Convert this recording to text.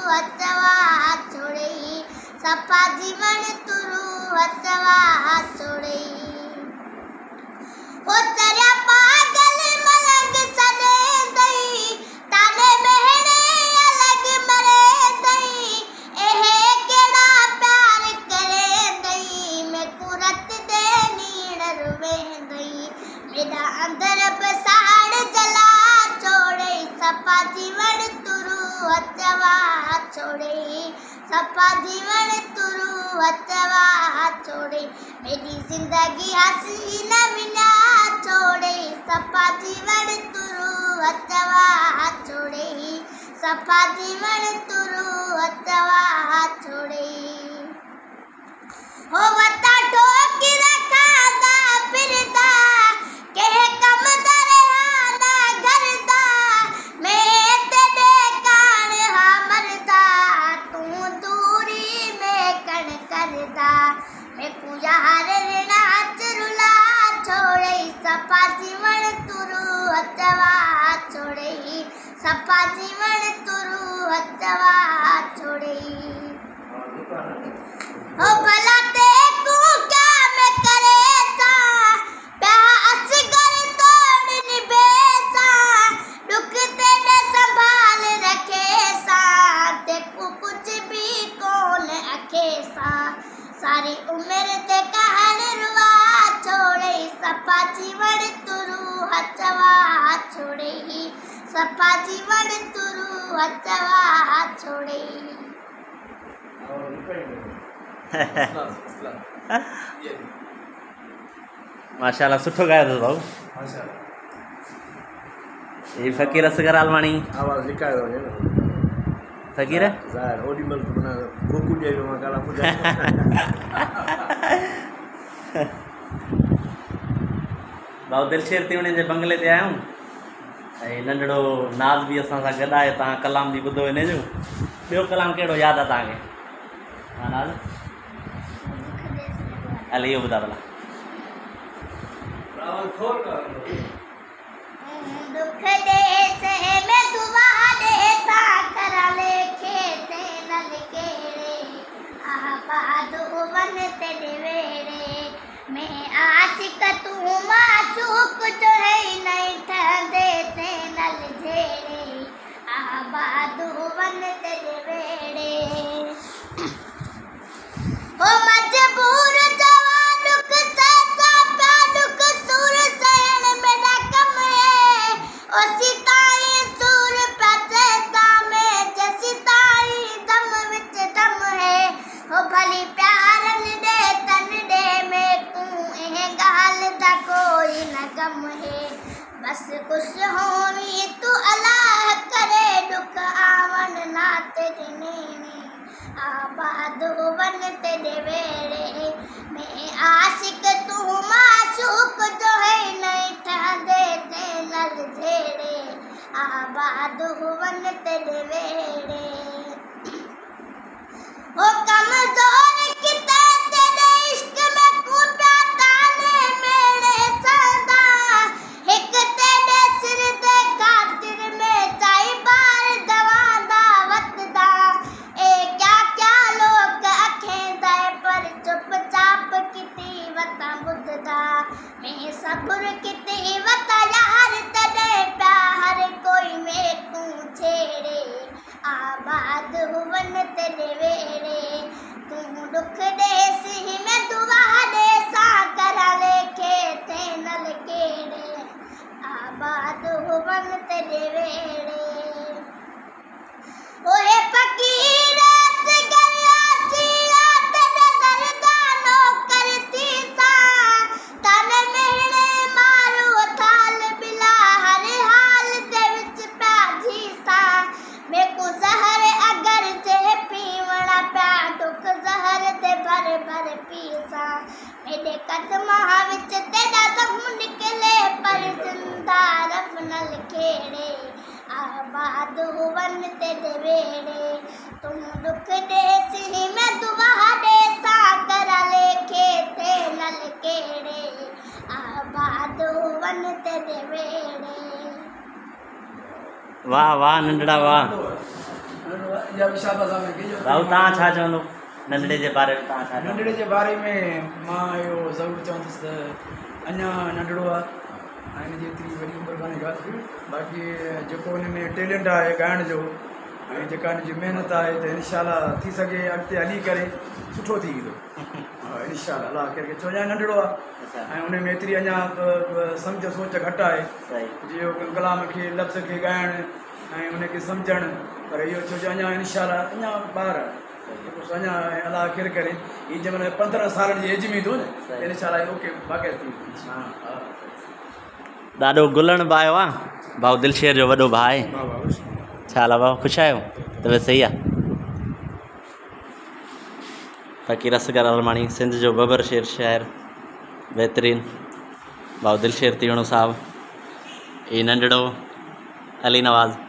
अचवा छोड़े सफ़ा जीवन तुरू अचवा छोड़े हो चरिया पागल मलंग सने दई ताने बहने अलग मरे दई एहे केड़ा प्यार करे दई मैं कुरत दे नीड़ रुवे दई मेरा अंदर बसाड़ जला छोड़े सफ़ा जीवन तुरू अचवा छोड़े सफ़ा जीवन तुरू अचवा छोड़े मेरी जिंदगी हसीन बिना छोड़े सफ़ा जीवन तुरू अचवा छोड़े सफ़ा जीवन तुरू अचवा छोड़े हो वता ठोकी रखादा फिरदा कहे कम दरहाना घरदा मैं तेरे कान हा मरदा तू दूरी में कण करदा मैं कुयार नाच रुला छोड़े सफ़ा जीवन तुरू अचवा छोड़े सफ़ा जीवन तुरू अचवा छोड़े हो भला ते को क्या मैं करे सा प्यास कर तोड़ निभे सा दुख तेरे संभाल रखे सा ते को कुछ भी कौन अखे सा सारी उम्र ते कहन रुआ छोड़े सफ़ा जीवन तुरू अचवा छोड़े सफ़ा जीवन तुरू अचवा छोड़े माशाल्लाह सुठो गायो अथव भाऊ ये फ़कीर असगर आलवाणी आवाज़ लिकायो वञे न फ़कीर ज़ाहिर ओॾी महिल माना गोकू ॾे मां गाला पुॼा भाऊ दिलशेर तिवणी जे बंगले ते आया आहियूं ऐं नंढड़ो नाज़ बि असां सां गॾु आहे तव्हां कलाम बि ॿुधो हिन जो ॿियो कलाम कहिड़ो यादि आहे तव्हांखे हा नाज़ हल इहो ॿुधा भला दुख दे से मैं दुआ दे सा करा लेखे ते नल केड़े आबाद वन तेरे वेड़े मैं आशिक तू माशूक जो है नहीं ठंडे ते नल झेड़े आबाद वन तेरे वेड़े ओ मजबूर जवान दुख से सापा दुख सुर सहन मेरा कम है ओ सिताई सुर पे में जैसी ताई दम विच दम है ओ भली प्यारन दे तन दे में तू एह गाल दा कोई न गम है बस खुश होवी तू अल्लाह करे दुख आवन ना तेरे नेने आबाद वन तेरे वेड़े मैं आशिक तू माशूक जो है नहीं ठहदे ते नल झेड़े आबाद वन तेरे वेड़े ओ कमजोर किते तेरे इश्क में कूटा ताने मेरे सदा एक तेरे सिर दे खातिर में चाई बार दवा दावत दा ए क्या क्या लोग अखें दाए पर चुपचाप किती वता बुद्धदा मैं सब्र किती वता यार तेरे प्यार कोई में तू छेड़े आबाद हुवन तेरे वेड़े तू दुख दे सी मैं दुआ दे सा करा लेके ते नल केड़े आबाद हुवन तेरे वेड़े ओए फकीर गल्ला सिया तेरे दरदानो करती सा तन मेरे मारो थाल बिला हर हाल दे विच प्याजी सा मैं को जहर अगर जे पीवना प्या दुख जहर दे भर भर पीसा मेरे कदमा विच तेरा दम निकले पर जिंदा रब नल खेड़े आबाद हुवन तेरे वेड़े तुम दुख दे सी मैं दुआ दे सा करा लेके ते नल केड़े आबाद हुवन तेरे वेड़े वाह वाह नंढड़ा वाह या बि शाबाश आहे कंहिंजो भाऊ तव्हां छा चवंदो नंढड़े जे बारे में तव्हां छा चवंदो? नंढड़े जे बारे में मां इहो ज़रूरु चवंदुसि त अञा नंढड़ो आहे ऐं हिन जी एतिरी वॾी उमिरि कान्हे का बाक़ी जेको हिन में टैलेंट आहे ॻाइण जो ऐं जेका हिन जी महिनत आहे त इनशाला थी सघे अॻिते हली करे सुठो थी वेंदो हा इनशाला अलाह केरु छो अञा नंढड़ो आहे ऐं उन में एतिरी अञा सम्झ सोच घटि आहे जीअं कलाम खे लफ़्ज़ खे ॻाइणु ऐं उनखे सम्झणु पर इहो छो जो अञा इनशाला अञा ॿार अञा अलाह केरु करे हीअ जंहिंमहिल 15 सालनि जी एज में ईंदो न इनशाला ओके बाक़ी थी वेंदो ॾाढो गुलण भाउ आहे भाऊ दिलशेर जो वॾो भाउ आहे छा हाल आहे भाऊ ख़ुशि आहियो तबियत सही आहे फ़क़ीर असगर अलमाणी सिंध जो बबर शेर शाइर बहितरीन भाऊ दिलशेर तीवणो साहब ये नंढड़ो अली नवाज़